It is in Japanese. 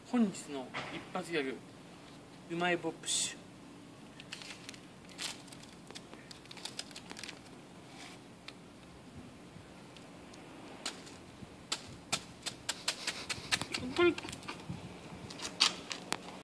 本日の一発ギャグ、うまい棒プッシュ。これ